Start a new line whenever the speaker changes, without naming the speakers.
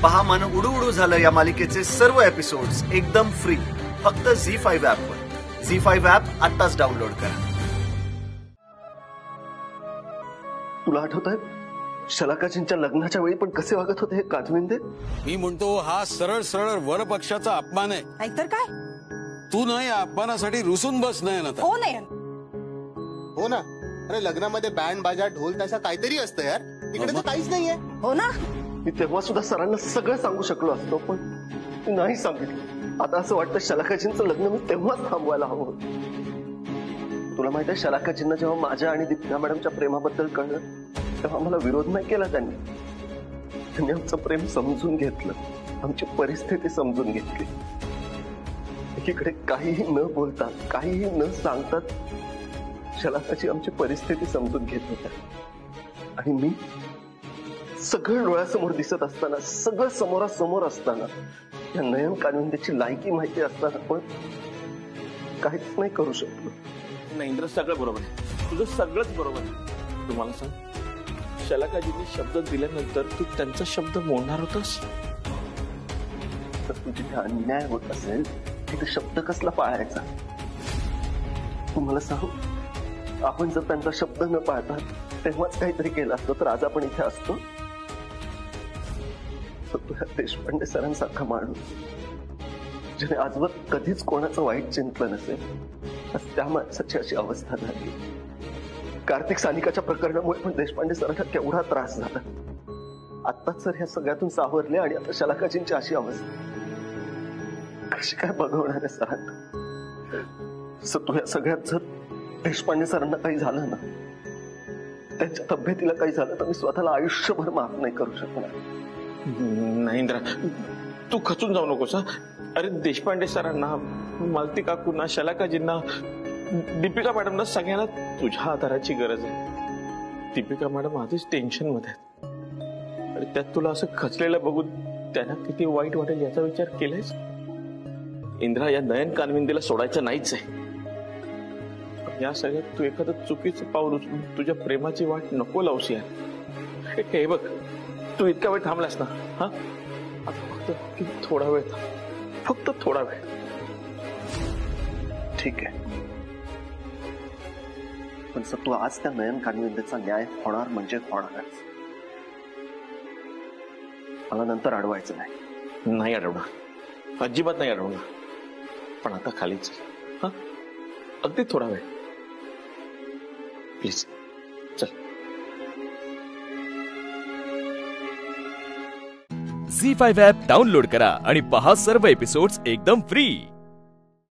पहा मन उडू उडू झालं या मालिकेचे सर्व एपिसोड्स एकदम फ्री फक्त झी5 ऍप वर। झी5 ऍप आताच डाउनलोड करा।
तुला आठवतंय शलाकाजींच्या लग्नाच्या वेळी पण कसे वागत होते हे काजविंदे?
मी म्हणतो हा सरळ सरळ वर पक्षाचा अपमान आहे।
नाहीतर काय?
तू ना या अपमानासाठी रुसून बस नाही ना।
हो नाही
हो ना। अरे लग्नामध्ये बँड बाजा ढोल तसा काहीतरी असतं यार, इकडे तर काहीच नाहीये।
हो ना।
मी तेव्हा सुद्धा सरांना सगळं सांगू शकलो असतो पण मी नाही सांगितलं। आता असं वाटतं शलाकाजींचं लग्न मी तेव्हाच थांबवायला हवं होतं। तुला माहिती आहे शलाकाजींना जेव्हा माझ्या आणि दीपिका मॅडमच्या प्रेमाबद्दल कळलं तेव्हा मला विरोध नाही केला त्यांनी आमचं प्रेम समजून घेतलं, आमची परिस्थिती समजून घेतली। एकीकडे काहीही न बोलता काहीही न सांगतात शलाकाची आमची परिस्थिती समजून घेत होत्या आणि मी सगळं डोळ्यासमोर दिसत असताना सगळं समोरासमोर असताना या नयन कानविंदेची लायकी माहिती असताना पण काहीच नाही करू शकलो।
नाही इंद्र, सगळं बरोबर आहे, तुझं सगळंच बरोबर आहे। तुम्हाला सांग, शलाकाजींनी शब्द दिल्यानंतर तू त्यांचा शब्द मोडणार होतास?
तर तुझी अन्याय होत असेल तिथे शब्द कसला पाळायचा? तुम्हाला सांगू, आपण जर त्यांचा शब्द न पाळता तेव्हाच काहीतरी केलं असतं तर आज आपण इथे असतो? देशपांडे सरांसारखा माणूस ज्याने आजवर कधीच कोणाचं वाईट चिंतलं नसेल आज त्या माणसाची अशी अवस्था झाली। कार्तिक सानिकाच्या प्रकरणामुळे पण देशपांडे सरांना केवढा त्रास झाला। आत्ताच सर ह्या सगळ्यातून सावरले आणि आता शलाकाजींची अशी अवस्था कशी काय बघवणार आहे सरांना? तू या सगळ्यात जर देशपांडे सरांना काही झालं ना, त्यांच्या तब्येतीला काही झालं तर मी स्वतःला आयुष्यभर माफ नाही करू शकणार।
नाही इंद्रा, तू खचून जाऊ नकोस। अरे देशपांडे सरांना, मालती काकूंना, शलाकाजींना, दीपिका मॅडमना सगळ्यांना तुझ्या आधाराची गरज आहे। दीपिका मॅडम आधीच टेन्शन मध्ये आहेत आणि त्यात तुला असं खचलेलं बघून त्यांना किती वाईट वाटेल याचा विचार केलायस? इंद्रा, या नयन कानविंदेला सोडायचं नाहीच आहे। या सगळ्यात तू एखादं चुकीचं पाऊल उचलून तुझ्या प्रेमाची वाट नको लावूस यार। हे बघ, तू इतका वेळ थांबलास ना, हा आता फक्त थोडा वेळ थांब, फक्त थोडा वेळ।
ठीक आहे, पण सर तू आज त्या नयन कानविंदेचा न्याय होणार म्हणजे होणारच। मला नंतर अडवायचं नाही।
नाही अडवणार, अजिबात नाही अडवणार, पण आता खालीच हा, अगदी थोडा वेळ प्लीज, चल।
झी5 ऍप डाउनलोड करा आणि पहा सर्व एपिसोड्स एकदम फ्री।